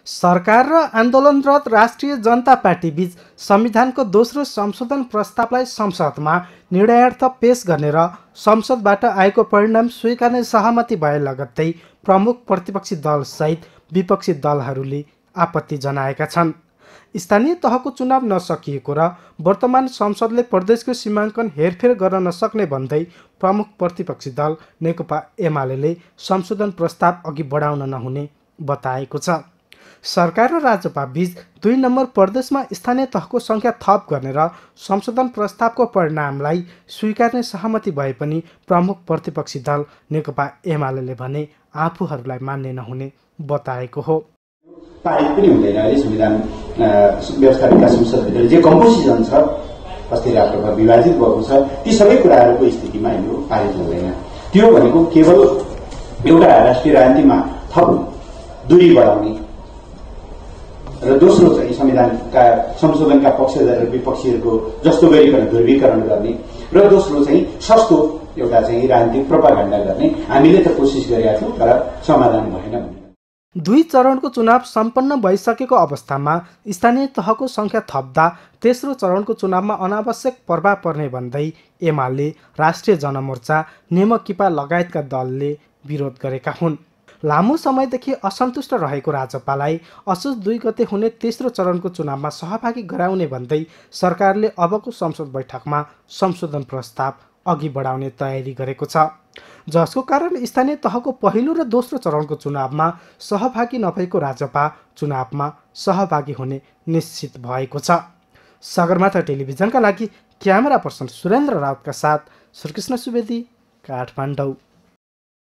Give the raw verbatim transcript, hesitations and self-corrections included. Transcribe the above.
सरकार र आन्दोलनरत राष्ट्रिय जनता पार्टी बीच संविधानको दोस्रो संशोधन प्रस्तावलाई संसदमा निर्णयार्थ पेश गर्ने र संसदबाट आएको परिणाम स्वीकार्ने सहमति भए लगत्तै प्रमुख प्रतिपक्षी दलसहित विपक्षी दलहरूले आपत्ति जनाएका छन्। स्थानीय तहको चुनाव नसकिएको र वर्तमान संसदले प्रदेशको सीमाङ्कन हेरफेर गर्न नसक्ने भन्दै प्रमुख प्रतिपक्षी दल नेकपा एमाले संशोधन प्रस्ताव अघि बढाउन नहुने बताएको छ। सरकार र राजपा बीच दुई नम्बर प्रदेशमा स्थानीय तहको सङ्ख्या थप गर्ने र संशोधन प्रस्तावको परिणामलाई स्वीकार्ने सहमति भए पनि प्रमुख प्रतिपक्षी दल नेकपा एमाले भने आफूहरूलाई मान्ने नहुने बताएको हो। पारित पनि हुँदैन। अहिले संविधान व्यवस्थापिका संसदभित्र जे कम्पोजिसन छ, अस्ति राष्ट्रमा विभाजित भएको छ, ती सबै कुराहरूको स्थितिमा यो पारित हुँदैन। त्यो भनेको केवल एउटा राष्ट्रिय राजनीतिमा थप दूरी बढाउने र दोस्रो चाहिँ संविधानका संशोधनका पक्षधर र विपक्षीहरूको जस्तो गरिकन ध्रुवीकरण गर्ने र दोस्रो चाहिँ सस्तो एउटा चाहिँ राजनीतिक प्रोपागण्डा गर्ने हामीले त कोसिस गरेका थियौँ, तर समाधान भएन। दुई चरणको चुनाव सम्पन्न भइसकेको अवस्थामा स्थानीय तहको सङ्ख्या थप्दा तेस्रो चरणको चुनावमा अनावश्यक प्रभाव पर्ने भन्दै एमाले, राष्ट्रिय जनमोर्चा, नेमकिपा लगायतका दलले विरोध गरेका हुन्। लामो समयदेखि असन्तुष्ट रहेको राजपालाई असोज दुई गते हुने तेस्रो चरणको चुनावमा सहभागी गराउने भन्दै सरकारले अबको संसद बैठकमा संशोधन प्रस्ताव अघि बढाउने तयारी गरेको छ, जसको कारण स्थानीय तहको पहिलो र दोस्रो चरणको चुनावमा सहभागी नभएको राजपा चुनावमा सहभागी हुने निश्चित भएको छ। सगरमाथा टेलिभिजनका लागि क्यामेरा पर्सन सुरेन्द्र राउतका साथ श्रीकृष्ण सुवेदी, काठमाडौँ।